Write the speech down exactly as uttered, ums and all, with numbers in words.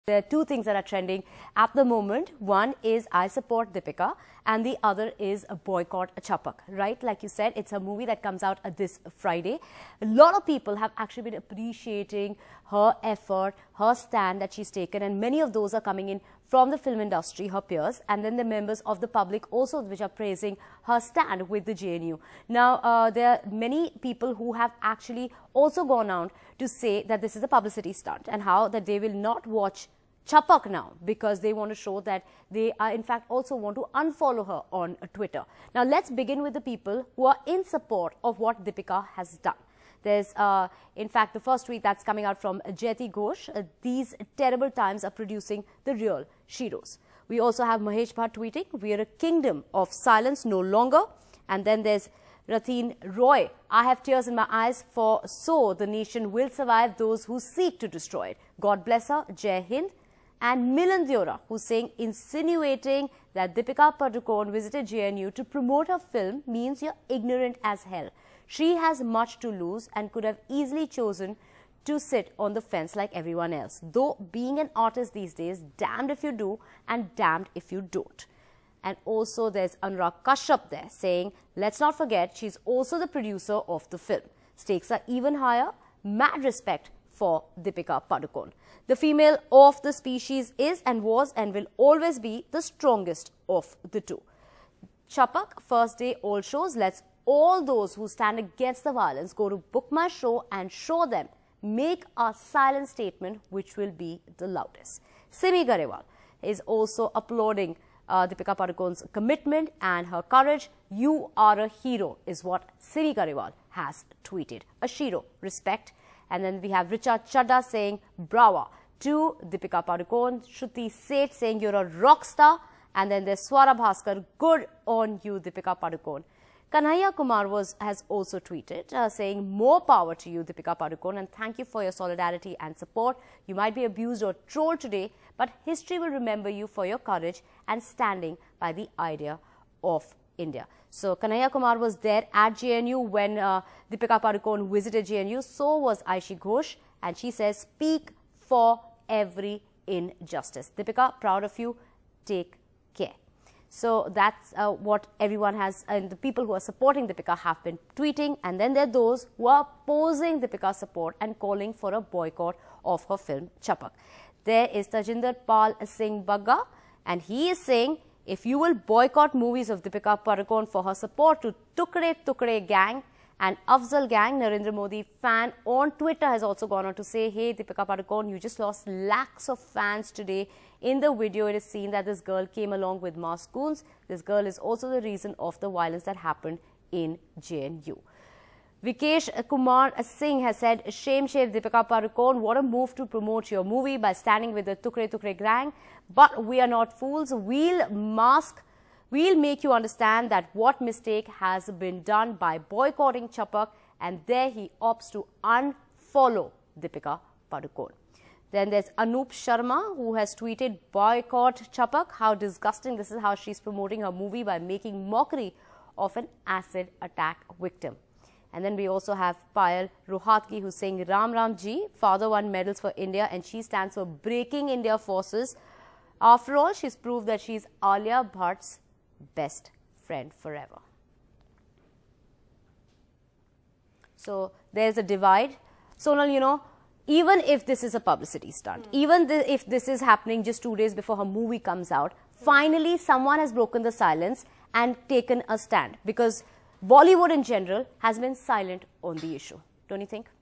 There are two things that are trending at the moment. One is I support Deepika and the other is a boycott a Chapak, right? Like you said, it's a movie that comes out this Friday. A lot of people have actually been appreciating her effort, her stand that she's taken, and many of those are coming in from the film industry, her peers, and then the members of the public also which are praising her stand with the J N U. Now, uh, there are many people who have actually also gone out to say that this is a publicity stunt and how that they will not watch Chapak now because they want to show that they are in fact also want to unfollow her on Twitter. Now, let's begin with the people who are in support of what Deepika has done. There's, uh, in fact, the first tweet that's coming out from Jyoti Ghosh. Uh, These terrible times are producing the real heroes. We also have Mahesh Bhatt tweeting, we are a kingdom of silence no longer. And then there's Ratin Roy, I have tears in my eyes, for so the nation will survive those who seek to destroy it. God bless her, Jai Hind. And Milan Diora, who's saying, insinuating that Deepika Padukone visited J N U to promote her film means you're ignorant as hell. She has much to lose and could have easily chosen to sit on the fence like everyone else. Though being an artist these days, damned if you do and damned if you don't. And also there's Anurag Kashyap there saying, let's not forget she's also the producer of the film. Stakes are even higher. Mad respect for Deepika Padukone. The female of the species is and was and will always be the strongest of the two. Chapak, first day all shows. Let's all those who stand against the violence go to book my show and show them. Make a silent statement which will be the loudest. Simi Garewal is also applauding uh, Deepika Padukone's commitment and her courage. You are a hero is what Simi Garewal has tweeted. A shiro, respect. And then we have Richa Chadda saying, brava to Deepika Padukone. Shruti Seth saying, you're a rock star. And then there's Swara Bhaskar, good on you, Deepika Padukone. Kanhaiya Kumar was, has also tweeted, uh, saying, more power to you, Deepika Padukone, and thank you for your solidarity and support. You might be abused or trolled today, but history will remember you for your courage and standing by the idea of India. So, Kanhaiya Kumar was there at J N U when uh, Deepika Padukone visited J N U. So was Aishi Ghosh, and she says, speak for every injustice. Deepika, proud of you. Take care. So, that's uh, what everyone has, and the people who are supporting Deepika have been tweeting. And then there are those who are opposing Deepika's support and calling for a boycott of her film Chapak. There is Tajinder Pal Singh Bagga, and he is saying, if you will boycott movies of Deepika Padukone for her support to Tukde Tukde gang and Afzal gang, Narendra Modi fan on Twitter has also gone on to say, hey Deepika Padukone, you just lost lakhs of fans today. In the video, it is seen that this girl came along with masked goons. This girl is also the reason of the violence that happened in J N U. Vikesh Kumar Singh has said, shame, shame, Deepika Padukone, what a move to promote your movie by standing with the Tukde Tukde gang. But we are not fools. We'll mask, we'll make you understand that what mistake has been done by boycotting Chapak, and there he opts to unfollow Deepika Padukone. Then there's Anup Sharma, who has tweeted, boycott Chapak. How disgusting. This is how she's promoting her movie by making mockery of an acid attack victim. And then we also have Payal Rohatgi, who's saying, Ram Ram Ji, father won medals for India and she stands for breaking India forces. After all, she's proved that she's Alia Bhatt's best friend forever. So there's a divide. Sonal, you know, even if this is a publicity stunt, mm. even th if this is happening just two days before her movie comes out, mm. finally someone has broken the silence and taken a stand, because Bollywood in general has been silent on the issue. Don't you think?